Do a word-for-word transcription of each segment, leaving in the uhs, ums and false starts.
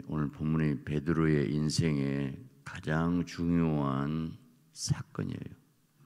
오늘 본문의 베드로의 인생의 가장 중요한 사건이에요.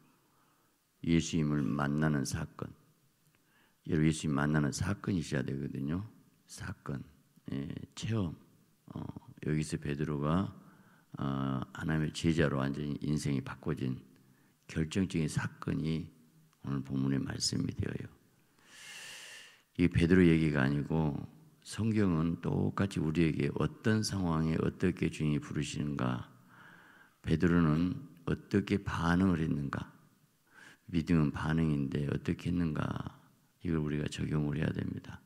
예수님을 만나는 사건. 여러분, 예수님 만나는 사건이 있어야 되거든요. 사건, 예, 체험. 어, 여기서 베드로가 어, 하나님의 제자로 완전히 인생이 바꿔진 결정적인 사건이 오늘 본문의 말씀이 되어요. 이 베드로 얘기가 아니고 성경은 똑같이 우리에게 어떤 상황에 어떻게 주님이 부르시는가, 베드로는 어떻게 반응을 했는가, 믿음은 반응인데 어떻게 했는가, 이걸 우리가 적용을 해야 됩니다.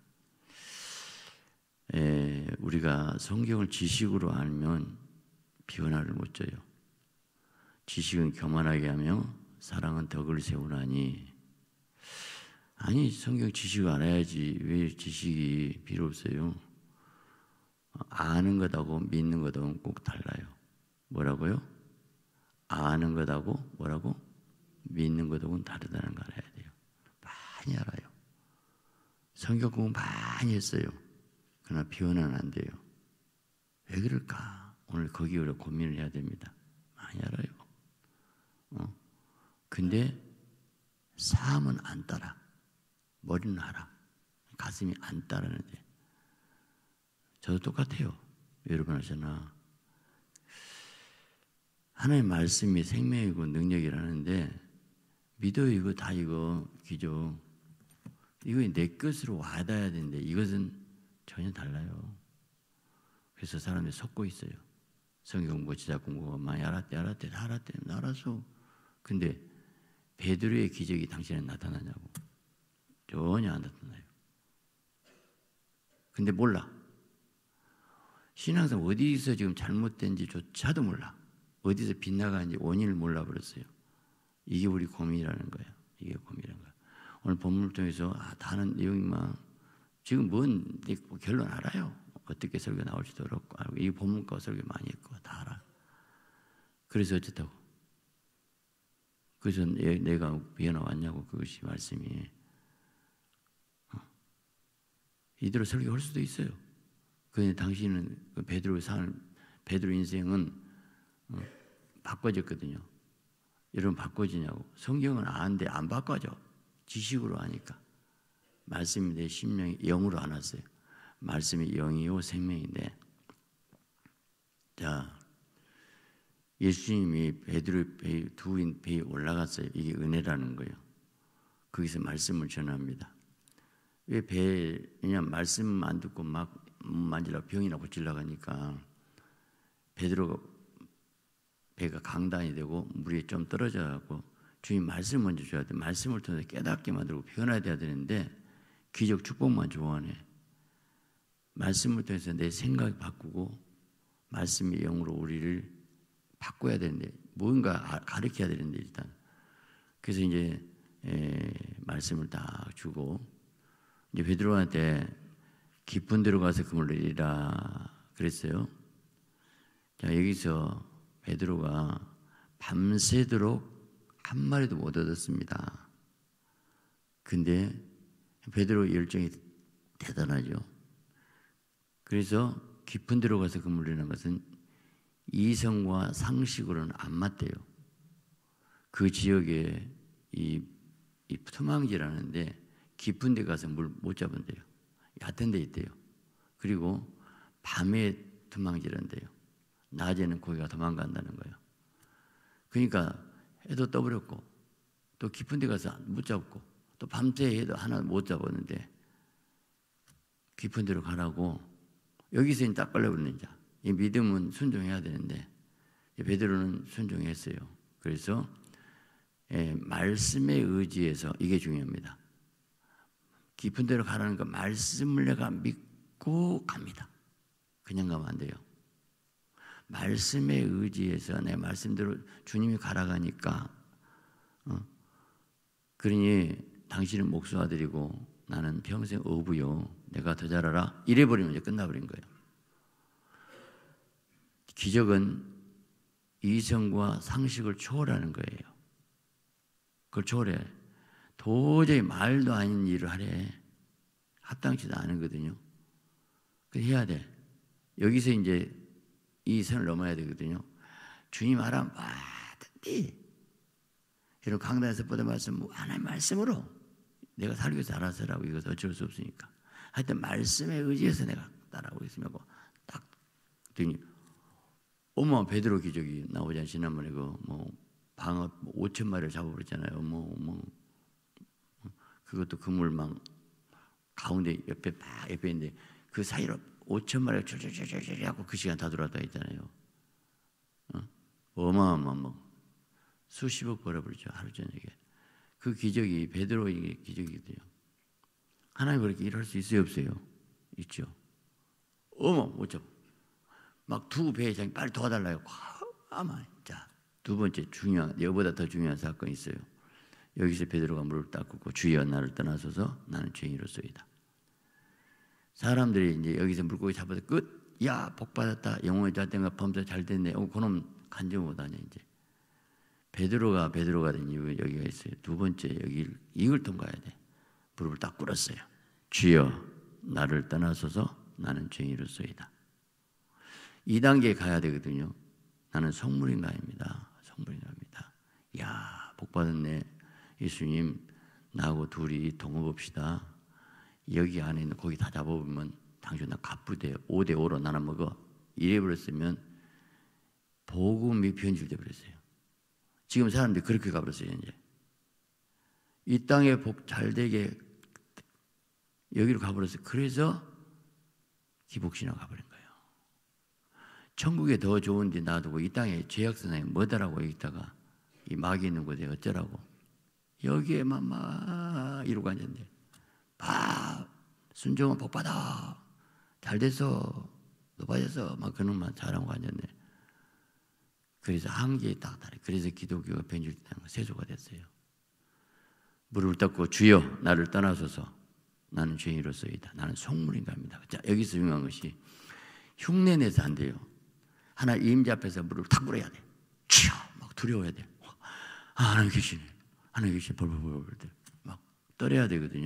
에, 우리가 성경을 지식으로 알면 비원화를 못 져요. 지식은 교만하게 하며 사랑은 덕을 세우나니. 아니, 성경 지식을 알아야지 왜 지식이 필요 없어요? 아는 것하고 믿는 것하고는 꼭 달라요. 뭐라고요? 아는 것하고 뭐라고? 믿는 것하고는 다르다는 걸 알아야 돼요. 많이 알아요. 성경 공부 많이 했어요. 그러나 비원화는 안 돼요. 왜 그럴까? 오늘 거기에 우리가 고민을 해야 됩니다. 많이 알아요. 어? 근데 삶은 안 따라. 머리는 알아. 가슴이 안 따르는데. 저도 똑같아요. 여러분 하잖아. 하나님의 말씀이 생명이고 능력이라는데 믿어요. 이거 다 이거 기죠. 이거 내 것으로 와닿아야 되는데 이것은 전혀 달라요. 그래서 사람들이 속고 있어요. 성경 공부, 지작 공부 많이 알았대, 알았대, 다 알았대, 알았어. 근데 베드로의 기적이 당신에 나타나냐고. 전혀 안 나타나요. 근데 몰라. 신앙생활 어디서 지금 잘못된지조차도 몰라. 어디서 빗나가는지 원인을 몰라버렸어요. 이게 우리 고민이라는 거예요. 이게 고민이라는 거예요. 오늘 본문을 통해서 아, 다른 내용이만 지금 뭔 결론 알아요. 어떻게 설교 나올지도 그렇고 알고, 이 본문과 설교 많이 했고 다 알아. 그래서 어쨌다고. 그래서 내가 비어나 왔냐고. 그것이 말씀이. 이대로 설교할 수도 있어요. 그런데 당신은 그 베드로의 삶, 베드로 인생은 어, 바꿔졌거든요. 여러분 바꿔지냐고. 성경은 아는데 안 바꿔져. 지식으로 아니까. 말씀이 내 심령이 영으로 안 왔어요. 말씀이 영이요 생명인데. 자, 예수님이 베드로의 배, 두 배에 올라갔어요. 이게 은혜라는 거예요. 거기서 말씀을 전합니다. 왜 배, 그냥 말씀 안 듣고 막 만지려고 병이나 고치려고 하니까 베드로가 배가 강단이 되고 물이 좀 떨어져갖고 주님 말씀 먼저 줘야 돼. 말씀을 통해서 깨닫게 만들고 변화해야 되는데 기적 축복만 좋아하네. 말씀을 통해서 내 생각이 바꾸고 말씀의 영으로 우리를 바꿔야 되는데 뭔가 가르쳐야 되는데 일단 그래서 이제 에, 말씀을 다 주고 이제 베드로한테 깊은 데로 가서 그물 내리라 그랬어요. 자, 여기서 베드로가 밤새도록 한 마리도 못 얻었습니다. 근데 베드로의 열정이 대단하죠. 그래서 깊은 데로 가서 그물 내리는 것은 이성과 상식으로는 안 맞대요. 그 지역에 이, 이 토망지라는데 깊은 데 가서 물 못 잡은대요. 얕은 데 있대요. 그리고 밤에 토망지란대요. 낮에는 고기가 도망간다는 거예요. 그러니까 해도 떠버렸고 또 깊은 데 가서 못 잡고 또 밤새 해도 하나 못 잡았는데 깊은 데로 가라고 여기서 딱 걸려버리는 자. 이 믿음은 순종해야 되는데 베드로는 순종했어요. 그래서 예, 말씀에 의지해서 이게 중요합니다. 깊은 데로 가라는 거 말씀을 내가 믿고 갑니다. 그냥 가면 안 돼요. 말씀에 의지해서 내 말씀대로 주님이 가라가니까 어? 그러니 당신은 목수아들이고 나는 평생 어부요. 내가 더 잘 알아. 이래버리면 이제 끝나버린 거예요. 기적은 이성과 상식을 초월하는 거예요. 그걸 초월해. 도저히 말도 아닌 일을 하래. 합당치도 않거든요. 그래서 해야 돼. 여기서 이제 이 선을 넘어야 되거든요. 주님 하라면 뭐든지, 이런 강단에서 뻗은 말씀, 하나님 말씀으로 내가 살기 위해서 알아서라고, 이것은 어쩔 수 없으니까. 하여튼 말씀에 의지해서 내가 따라오고 있으면 딱 그랬더니 어머 베드로 기적이 나오잖아요. 지난번에 그 뭐 방어 오천 마리를 잡아버렸잖아요. 뭐 뭐 그것도 그물망 가운데 옆에 막 옆에 있는데 그 사이로 오천 마리가 줄줄줄줄 하고 그 시간 다 들어왔다 했잖아요. 어? 어마어마 뭐 수십억 벌어버리죠, 하루 저녁에. 그 기적이 베드로의 기적이거든요. 하나님 그렇게 일할 수 있어요, 없어요? 있죠. 어머 어쩌 막 두 배장이 빨리 도와달라요. 아마 자, 두 번째 중요한, 여보다 더 중요한 사건이 있어요. 여기서 베드로가 무릎을 닦고 주여 나를 떠나소서 나는 죄인으로소이다. 사람들이 이제 여기서 물고기 잡아서 끝, 야 복 받았다, 영혼의 자된가 범사 잘 됐네. 어 그놈 간증 못하냐. 이제 베드로가 베드로가 된 이유 여기가 있어요. 두 번째 여기 이걸 통과해야 돼. 무릎을 딱 꿇었어요. 주여 나를 떠나소서 나는 죄인으로소이다. 이 단계에 가야 되거든요. 나는 성물인가입니다. 성물인가입니다. 야 복 받았네. 예수님 나하고 둘이 동업합시다. 여기 안에 있는 고기 다 잡아보면 당신 나 갚으대. 오 대 오로 나눠 먹어. 이래버렸으면 복음이 변질돼 버렸어요. 지금 사람들이 그렇게 가버렸어요. 이제 이 땅에 복 잘되게 여기로 가버렸어요. 그래서 기복신앙 가버린 거예요. 천국에 더 좋은 데 놔두고 이 땅에 죄악선상에 뭐다라고 있다가 이 마귀 있는 곳에 어쩌라고 여기에만 막 이러고 앉았네. 봐 순종은 복받아 잘됐어 높아졌어 막 그놈만 잘하고 앉았네. 그래서 한계에 딱 달해. 그래서 기독교가 변질되는 세조가 됐어요. 무릎을 닦고 주여 나를 떠나소서 나는 죄인으로소이다. 나는 속물인가입니다. 자 여기서 중요한 것이 흉내내서 안 돼요. 하나 임자 앞에서 무릎을 탁 꿇어야 돼. 치어 막 두려워야 돼. 아 하나님 계시네. 하나님 계시네. 벌벌벌벌 돼. 막 떨어야 되거든요.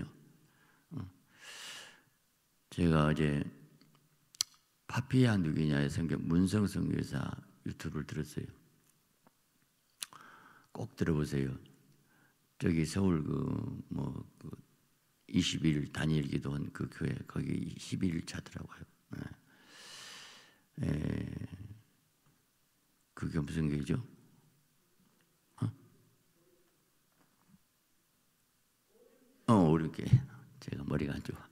제가 어제 파피아 누기냐의 성경 문성 선교사 유튜브를 들었어요. 꼭 들어보세요. 저기 서울 그 뭐 그 이십 일 단일 기도원 그 교회 거기 십일 일 차더라고요. 예. 에, 그게 무슨 교회죠? 어? 어 오른교회. 제가 머리가 안 좋아.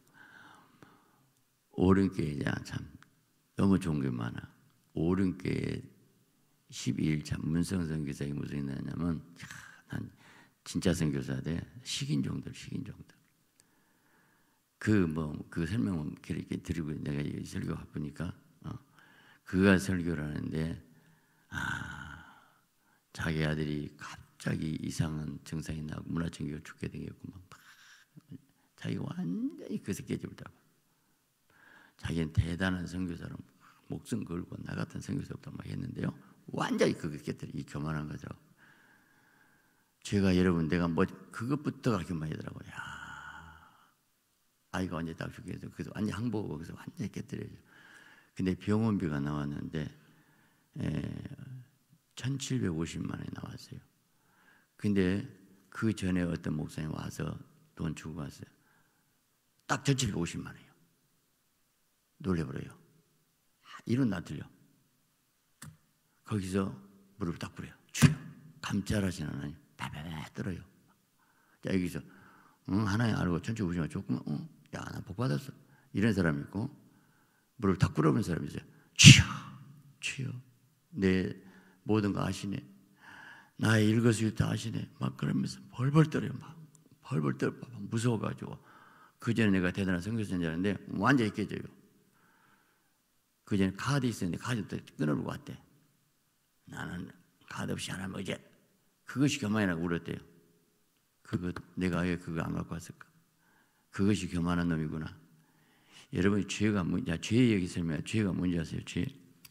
오른교회자 참 너무 좋은 게 많아. 오른교회 십이 일 차 문성 선교사가 무슨 있냐면 난 진짜 선교사 돼. 식인종들 식인종들. 그 뭐 그 설명은 그렇게 드리고 내가 설교 바쁘니까 어. 그가 설교를 하는데 아 자기 아들이 갑자기 이상한 증상이 나고 문화청기가 죽게 되겠고 막 자기가 완전히 그새 깨져버리다고. 자기는 대단한 선교사로 목숨 걸고 나 같은 선교사부터 막 했는데요. 완전히 그거 깨뜨려. 이 교만한 거죠. 제가 여러분 내가 뭐 그것부터 그렇게 많이 하더라고요. 야, 아이가 완전히 딱 죽게 해서 그래서 완전히 항복하고 거기서 완전히 깨뜨려요. 근데 병원비가 나왔는데 에, 천칠백오십만 원이 나왔어요. 근데 그 전에 어떤 목사님 와서 돈 주고 갔어요. 딱 천칠백오십만 원이에요. 놀래버려요. 이런 나 들려. 거기서 무릎을 딱 꿇어요. 주여 감찰하시는 하나님 바바바 떨어요. 자 여기서 응, 하나님 알고 천천히 조금만 응, 야 나 복 받았어. 이런 사람이 있고 무릎을 딱 꿇어본 사람이 있어요. 주여 주여 내 모든 거 아시네. 나의 일거수일투 아시네. 막 그러면서 벌벌 떨어요. 막 벌벌 떨어 무서워가지고 그 전에 내가 대단한 선교사였는데 완전히 깨져요. 그 전에 카드 있었는데 카드도 끊어버리고 왔대. 나는 카드 없이 하나님 어제 그것이 교만이라고 울었대요. 그거 내가 왜 그거 안 갖고 왔을까? 그것이 교만한 놈이구나. 여러분 죄가 뭔지, 죄 얘기 설명, 죄가 뭔지 아세요? 죄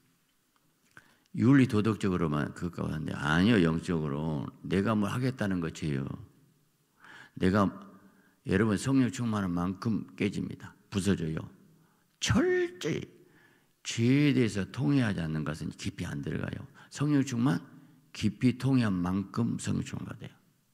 윤리 도덕적으로만 그것과 하는데 아니요. 영적으로 내가 뭘 하겠다는 거 죄요. 내가 여러분 성령 충만한 만큼 깨집니다. 부서져요. 철저히 죄에 대해서 통회하지 않는 것은 깊이 안 들어가요. 성령 충만 깊이 통회한 만큼 성령 충만 받아요.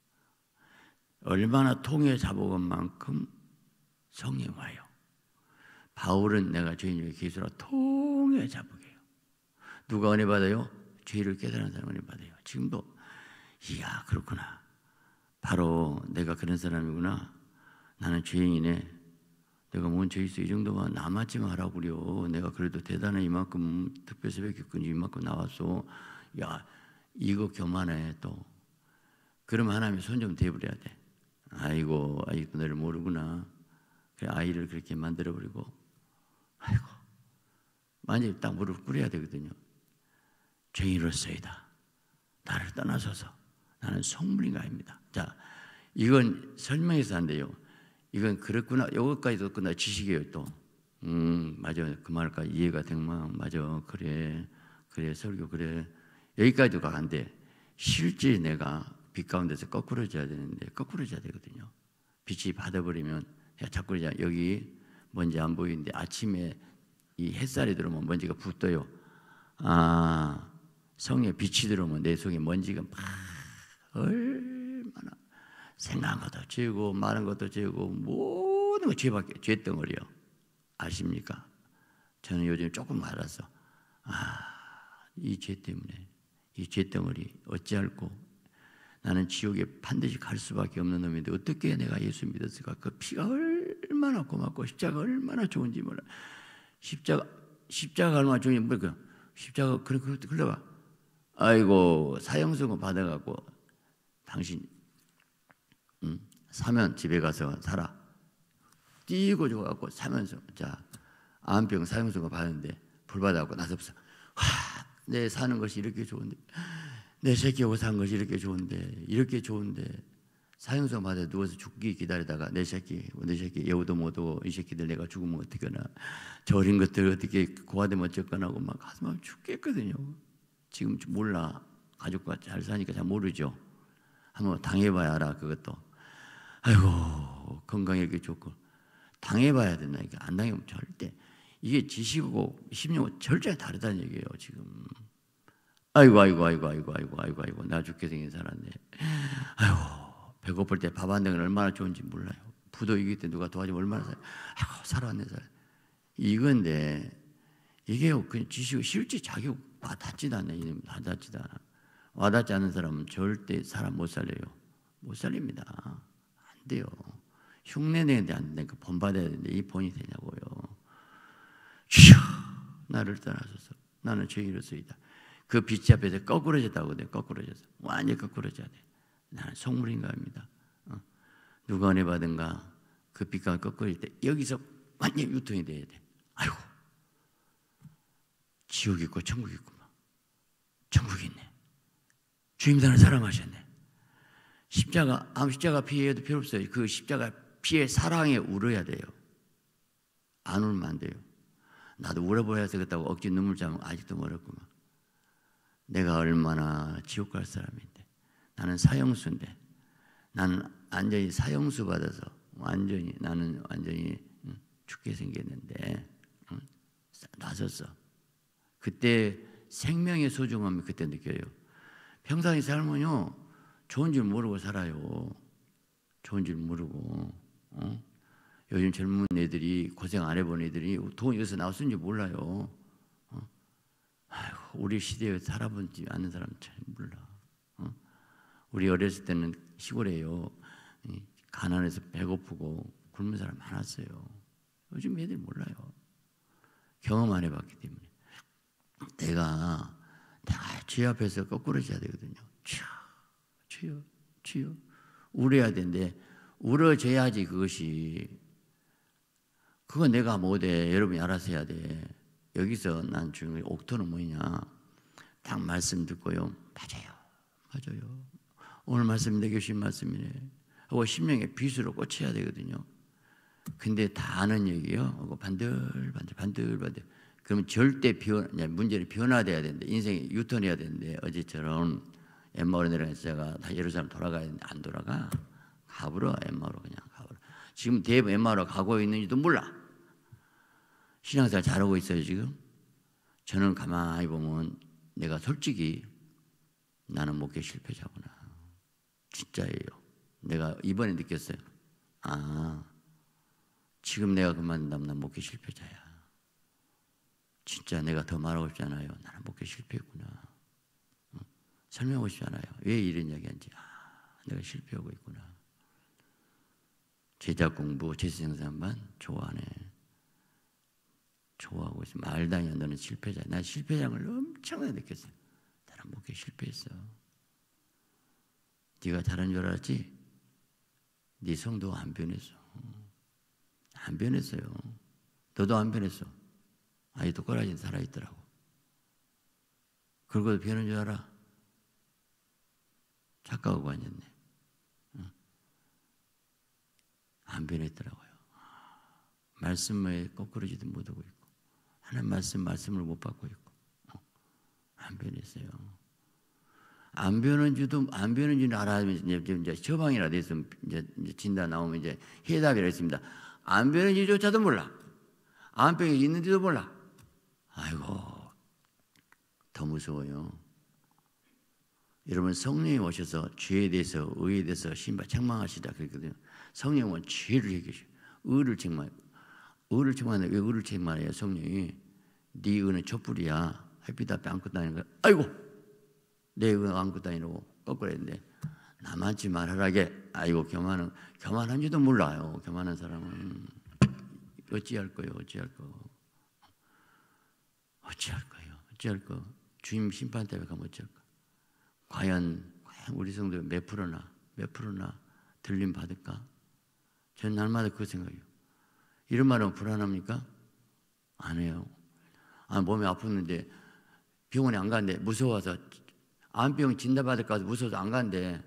얼마나 통회 잡아온 만큼 성령 와요. 바울은 내가 죄인 중에 기수라 통회 잡으게요. 누가 은혜 받아요? 죄를 깨달은 사람 은혜 받아요. 지금도 이야 그렇구나. 바로 내가 그런 사람이구나. 나는 죄인이네. 내가 뭔 죄 있어? 이 정도만 남았지 마라 그려. 내가 그래도 대단해 이만큼 특별새벽기꾼이 이만큼 나왔어. 야 이거 교만해 또. 그러면 하나님이 손 좀 대버려야 돼. 아이고 아직도 너를 모르구나. 그래 아이를 그렇게 만들어버리고 아이고 만약에 딱 무릎 꿇어야 되거든요. 죄인으로서이다. 나를 떠나소서. 나는 성물인가입니다. 자 이건 설명해서 안 돼요. 이건 그렇구나. 이것까지 듣구나. 지식이에요 또. 음 맞아. 그 말까지 이해가 되면 맞아. 그래 그래 설교 그래. 여기까지도 안 돼. 실제 내가 빛 가운데서 거꾸러져야 되는데 거꾸러져야 되거든요. 빛이 받아버리면 자꾸 여기 먼지 안 보이는데 아침에 이 햇살이 들어오면 먼지가 붙어요. 아 성령의 빛이 들어오면 내 속에 먼지가 막 얼마나 생각한 것도 죄고 말한 것도 죄고 모든 거 죄밖에 죄덩어리요. 아십니까? 저는 요즘 조금 알아서 아이 죄 때문에 이 죄덩어리 어찌할꼬 나는 지옥에 반드시 갈 수밖에 없는 놈인데 어떻게 내가 예수 믿었을까? 그 피가 얼마나 고맙고 십자가 얼마나 좋은지 몰라. 십자가 십자가 얼마나 좋은지 모르고 십자가 그래 그렇게 흘러가. 아이고 사형수고 받아갖고 당신 응? 사면 집에 가서 살아. 뛰고 죽어갖고 사면서 자 암병 사형수고 받았는데 불 받아갖고 나서서 와 내 사는 것이 이렇게 좋은데 내 새끼 오고 산 것이 이렇게 좋은데 이렇게 좋은데 사형수 받아 누워서 죽기 기다리다가 내 새끼 내 새끼 여우도 못오고 이 새끼들 내가 죽으면 어떡하나 저 어린 것들 어떻게 고아되면 어쩌거나 하고 막 가슴 아파 죽겠거든요. 지금 몰라. 가족과 잘 사니까 잘 모르죠. 한번 당해봐야 알아 그것도. 아이고 건강에 이렇게 좋고 당해봐야 된다. 안 당해보면 절대 이게 지식이고 심령은 절대 다르다는 얘기예요 지금. 아이고 아이고 아이고 아이고 아이고 아이고 아이고 나 죽게 생긴 살았네. 아이고 배고플 때 밥 한 덩이 얼마나 좋은지 몰라요. 부도 이길 때 누가 도와주면 얼마나 살. 아이고 살았네 살. 이건데 이게 그냥 지식 실제 자기 와닿지도 않네. 이름 와닿지도 않아. 와닿지 않는 사람은 절대 사람 못 살려요. 못 살립니다. 안 돼요. 흉내 내는데 안 되니까 본받아야 되는데 이 본이 되냐고요. 주여 나를 떠나소서. 나는 죄인으로서이다. 그 빛이 앞에서 거꾸러졌다고 돼. 거꾸러졌어. 완전히 거꾸러져야 돼. 나는 성물인가입니다. 어? 누가 은혜 받은가 그 빛과 거꾸러질 때 여기서 완전히 유통이 돼야 돼. 아이고 지옥 있고 천국 있구만. 천국이 있네. 주님 나를 사랑하셨네. 십자가 아무 십자가 피해도 필요 없어요. 그 십자가 피해 사랑에 울어야 돼요. 안 울면 안 돼요. 나도 울어보야 되겠다고 억지 눈물 짜면 아직도 멀었구만. 내가 얼마나 지옥 갈 사람인데 나는 사형수인데 나는 완전히 사형수 받아서 완전히 나는 완전히 죽게 생겼는데 응? 나섰어. 그때 생명의 소중함을 그때 느껴요. 평상시 살면요 좋은 줄 모르고 살아요. 좋은 줄 모르고 어? 요즘 젊은 애들이 고생 안 해본 애들이 돈 여기서 나왔는지 몰라요. 어? 아이고, 우리 시대에 살아보지 않는 사람 잘 몰라. 어? 우리 어렸을 때는 시골에요. 가난해서 배고프고 굶은 사람 많았어요. 요즘 애들 몰라요. 경험 안 해봤기 때문에. 내가 내가 죄 앞에서 거꾸러져야 되거든요. 주여, 주여, 주여. 울어야 되는데 울어줘야지 그것이. 그건 내가 못해. 여러분이 알아서 해야 돼. 여기서 난 중요한 옥토는 뭐냐. 딱 말씀 듣고요. 맞아요. 맞아요. 오늘 말씀 내게 주신 말씀이네. 하고 심령의 빛으로 꽂혀야 되거든요. 근데 다 아는 얘기요. 반들반들 반들반들. 그러면 절대 변, 문제는 변화돼야 되는데 인생이 유턴해야 되는데 어제처럼 엠마오로 내려가서 제가 다 예루살렘 돌아가야 되는데 안 돌아가. 가버려. 엠마오로 그냥 가버려. 지금 대부 엠마오로 가고 있는지도 몰라. 신앙생활 잘하고 있어요 지금? 저는 가만히 보면 내가 솔직히 나는 목회 실패자구나. 진짜예요. 내가 이번에 느꼈어요. 아, 지금 내가 그만둔다면 난 목회 실패자야. 진짜 내가 더 말하고 싶지 않아요. 나는 목회 실패했구나. 어? 설명하고 싶지 않아요. 왜 이런 이야기한지. 아, 내가 실패하고 있구나. 제자 공부, 제수생산만 좋아하네. 좋아하고 있어. 말도 아니야. 너는 실패자야. 난 실패자를 엄청나게 느꼈어요. 나는 목회 실패했어. 네가 잘한 줄 알았지? 네 성도 안 변했어. 안 변했어요. 너도 안 변했어. 아직도 꼬라지는 살아있더라고. 그러고도 변한 줄 알아? 착각하고 앉았네. 응. 안 변했더라고요. 말씀에 거꾸로지도 못하고 있고 하나님 말씀, 말씀을 못 받고 있고 어. 안 변했어요. 안 변한 줄도, 안 변한 줄은 알아면 이제, 이제 처방이라 돼서 이제, 이제 진단 나오면 이제 해답이라 했습니다. 안 변한 줄조차도 몰라. 암병이 있는지도 몰라. 아이고, 더 무서워요. 여러분, 성령이 오셔서 죄에 대해서, 의에 대해서 신발 책망하시다 그랬거든요. 성령은 죄를 얘기하셔. 의를 책망해요. 의를 책망하는데 왜 의를 책망해요? 성령이 네 의는 촛불이야. 햇빛 앞에 안고 다니는 거야. 아이고, 내 의는 안고 다니라고 거꾸로 했는데 남한지 말하라게. 아이고, 교만은 교만한지도 몰라요. 교만한 사람은 어찌할 거요? 어찌할 거? 어찌할 거요? 어찌할 거? 주님 심판 때문에 가면 어찌할 거? 과연, 과연 우리 성도 몇 프로나 몇 프로나 들림 받을까? 저는 날마다 그 생각이에요. 이런 말은 불안합니까? 안 해요. 아, 몸이 아팠는데 병원에 안 가는데 무서워서 암병 진단 받을까 봐 무서워서 안 가는데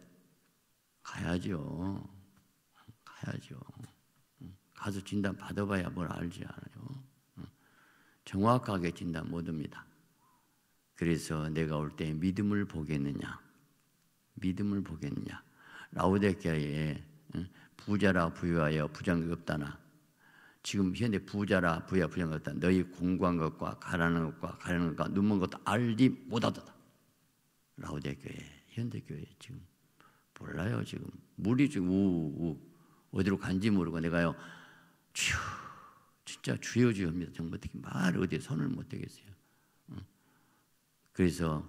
가야죠. 가야죠. 가서 진단 받아봐야 뭘 알지 않아요. 정확하게 진단 못 합니다. 그래서 내가 올 때 믿음을 보겠느냐? 믿음을 보겠느냐? 라오디게아에 부자라 부유하여 부정이 없다나. 지금 현대 부자라 부야 부정이 없다. 너희 공부한 것과 가라는 것과 가라는 것과 눈먼 것도 알지 못하다. 라오디게아에 현대교회 지금 몰라요. 지금 물이 지금 우우 어디로 간지 모르고 내가요. 주여, 진짜 주여 주여 합니다. 정말 어떻게 말 어디에 손을 못 대겠어요. 그래서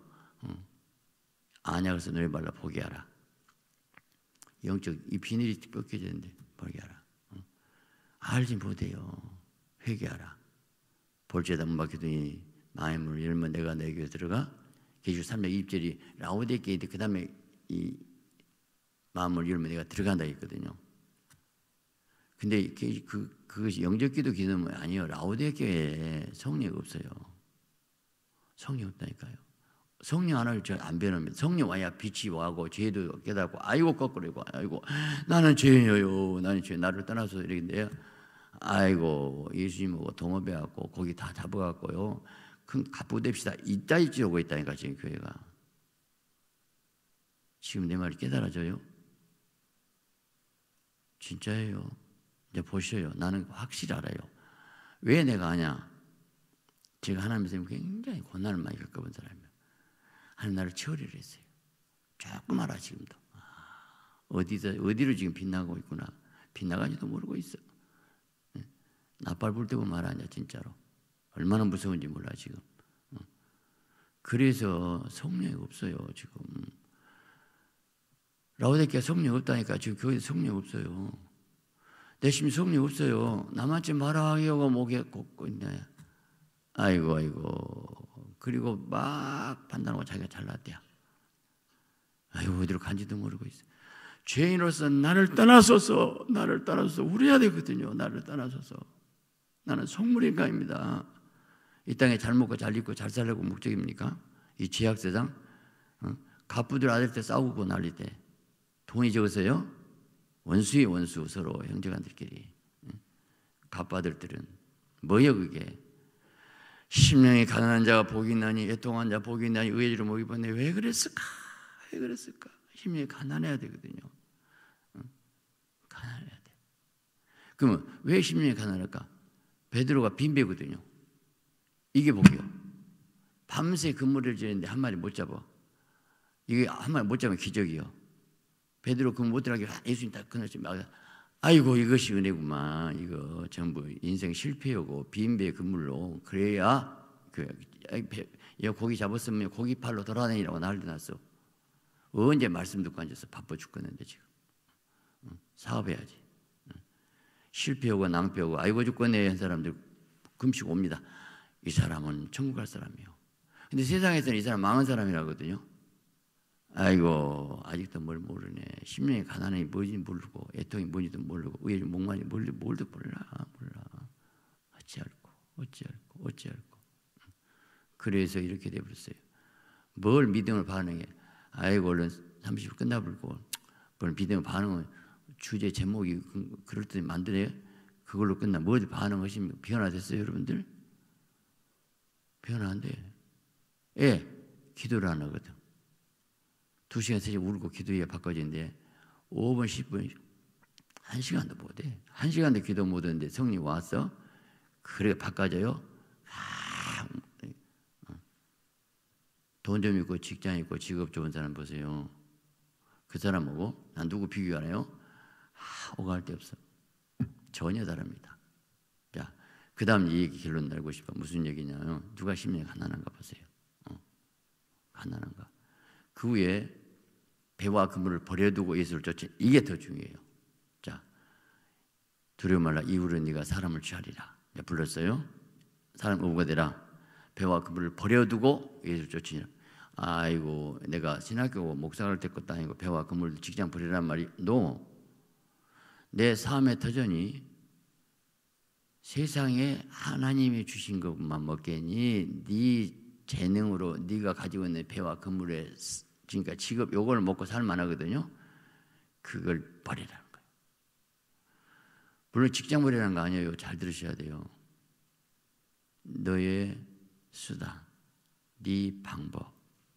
안약에서 너희 발라 보게 하라. 영적 이 비늘이 벗겨지는데 보게 하라. 알지 못해요. 회개하라. 볼지에다 문 박히더니 나의 문을 열면 내가 내 교에 들어가. 계시록 삼 장 이십 절이 라오디게아에 그 다음에 이 마음을 열면 내가 들어간다 했거든요. 근데 그, 그것이 영적기도 기도는 아니에요. 라오디게아에 성령이 없어요. 성령 없다니까요. 성령 하나를 안 변합니다. 성령 와야 빛이 와고 죄도 깨닫고 아이고 거꾸로고 아이고 나는 죄인이요. 나는 죄 나를 떠나서 이랬는데요. 아이고 예수님하고 동업해갖고 거기 다 잡아갖고요. 큰 갑부됩시다. 이따위 찌르고 있다니까 지금 교회가. 지금 내 말이 깨달아져요? 진짜예요. 이제 보셔요. 나는 확실히 알아요. 왜 내가 아냐? 제가 하나님께서 굉장히 고난을 많이 겪어본 사람이에요. 하나님 나를 처리를 했어요. 조금 알아 지금도. 어디서 어디로 지금 빗나가고 있구나. 빗나가지도 모르고 있어. 나팔 불 때고 말하냐 진짜로. 얼마나 무서운지 몰라 지금. 그래서 성령이 없어요 지금. 라오디게아 성령 없다니까. 지금 교회에 성령 없어요. 내 심 성령 없어요. 남한테 말하려고 목에 꽂고 있네. 아이고 아이고. 그리고 막 판단하고 자기가 잘났대요. 아이고 어디로 간지도 모르고 있어. 죄인으로서 나를 떠나소서. 나를 떠나소서. 울어야 되거든요. 나를 떠나소서. 나는 속물인가입니다. 이 땅에 잘 먹고 잘 입고 잘 살려고 목적입니까? 이 죄악세상 어? 갑부들 아들 때 싸우고 난리 때 돈이 적어서요. 원수의 원수 서로 형제간들끼리. 갑아들들은 뭐예요 그게? 심령이 가난한 자가 복이 있나니 애통한 자 복이 있나니 의의 주로 목이 받네. 왜 그랬을까? 왜 그랬을까? 심령이 가난해야 되거든요. 가난해야 돼. 그러면 왜 심령이 가난할까? 베드로가 빈배거든요. 이게 복이요. 밤새 그물을 지는데 한 마리 못 잡아. 이게 한 마리 못 잡으면 기적이요. 베드로 그물 못 들어가게 예수님 딱 끊었지. 아이고 이것이 은혜구만. 이거 전부 인생 실패하고 빈배 그물로 그래야 그 고기 잡았으면 고기 팔로 돌아다니라고 난리 났어. 언제 말씀 듣고 앉아서 바빠 죽겠는데 지금. 사업해야지. 실패하고 낭패하고 아이고 죽겠네 한 사람들 금식 옵니다. 이 사람은 천국 갈 사람이에요. 근데 세상에서는 이 사람 망한 사람이라거든요. 아이고 아직도 뭘 모르네. 심령의 가난이 뭔지 모르고 애통이 뭔지도 모르고 의의 목마름이 뭘도 몰라 몰라. 어찌할꼬 어찌할꼬 어찌할꼬. 그래서 이렇게 돼버렸어요. 뭘 믿음을 반응해. 아이고 얼른 삼십 분 끝나버리고 뭘 믿음을 반응은 주제 제목이 그럴듯이 만드네. 그걸로 끝나. 뭐 어디 반응하시면 변화됐어요 여러분들? 변화 안 돼. 예, 기도를 안 하거든. 두 시간, 세 시간 울고 기도해야 바꿔지는데 오 분, 십 분, 한 시간도 못해. 한 시간도 기도 못하는데 성령 와서 그래 바꿔져요. 아, 돈 좀 있고 직장 있고 직업 좋은 사람 보세요. 그 사람하고 난 누구 비교하나요? 아, 오갈 데 없어. 전혀 다릅니다. 자, 그 다음 이 얘기 결론 내고 싶어. 무슨 얘기냐요? 누가 심령이 가난한가 보세요. 어, 가난한가. 그 후에 배와 그물을 버려두고 예수를 쫓지. 이게 더 중요해요. 자, 두려워 말라. 이후로 네가 사람을 취하리라. 불렀어요. 사람 의무가 되라. 배와 그물을 버려두고 예수를 쫓으니라. 아이고 내가 신학교 목사를 될 것도 아니고 배와 그물 직장 버리란 말이 노. 내 삶의 터전이 세상에 하나님이 주신 것만 먹겠니? 네 재능으로 네가 가지고 있는 배와 그물에 그러니까 직업 요걸 먹고 살만하거든요. 그걸 버리라는 거예요. 물론 직장 버리라는 거 아니에요. 잘 들으셔야 돼요. 너의 수단, 네 방법,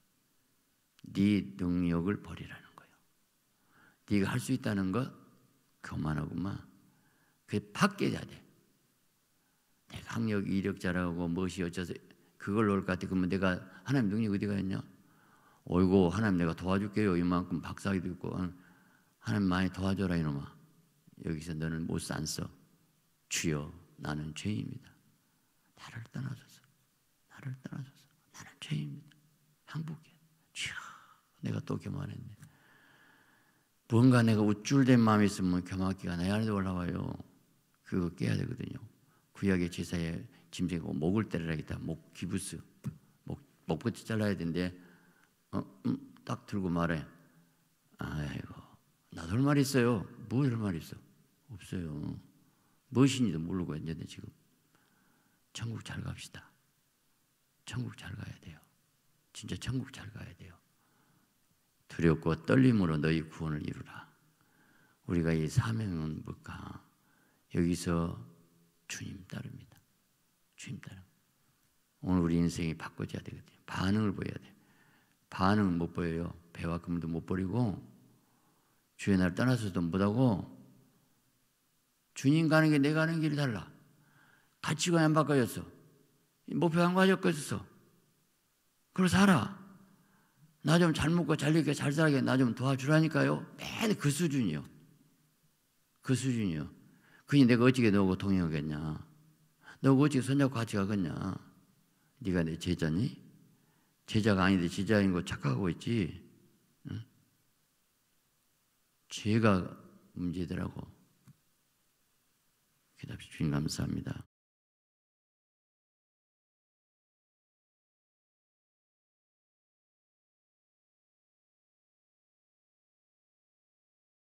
네 능력을 버리라는 거예요. 네가 할 수 있다는 것 그만하고만 그게 바뀌어야 돼. 내가 학력, 이력 잘하고 무엇이 어쩌서 그걸 놓을 것 같아. 그러면 내가 하나님 능력 어디가 있냐? 어이고 하나님 내가 도와줄게요. 이만큼 박사기도 있고 하나님 많이 도와줘라 이놈아. 여기서 너는 못 산서. 주여 나는 죄입니다. 나를 떠나소서. 나를 떠나소서. 나는 죄입니다. 항복해. 주여 내가 또 교만했네. 뭔가 내가 우쭐된 마음이 있으면 교만기가 내 안에 올라와요. 그거 깨야 되거든요. 구약의 제사에 짐승하고 목을 때리라겠다. 목 기부스. 목, 목부터 잘라야 되는데 어, 음, 딱 들고 말해. 아이고 나도 할 말 있어요. 뭐 할 말 있어? 없어요. 무엇인지도 모르고 있는데 지금. 천국 잘 갑시다. 천국 잘 가야 돼요. 진짜 천국 잘 가야 돼요. 두렵고 떨림으로 너희 구원을 이루라. 우리가 이 사명은 뭘까? 여기서 주님 따릅니다. 주님 따릅니다. 오늘 우리 인생이 바꿔져야 되거든요. 반응을 보여야 돼요. 반응을 못 보여요. 배와 그물도 못 버리고 주의 나를 떠나서도 못하고 주님 가는 게 내가 가는 길이 달라. 가치관이 안 바꿔졌어. 목표 안 가졌겠어. 그걸 살아. 나 좀 잘 먹고 잘 입게 잘 살게 나 좀 도와주라니까요. 매일 그 수준이요. 그 수준이요. 그니 내가 어찌게 너하고 동행하겠냐. 너하고 어찌게 손잡고 같이 가겠냐. 네가 내 제자니? 제자가 아닌데 제자인 거 착각하고 있지. 응? 죄가 문제더라고. 기도합시다. 주님 감사합니다.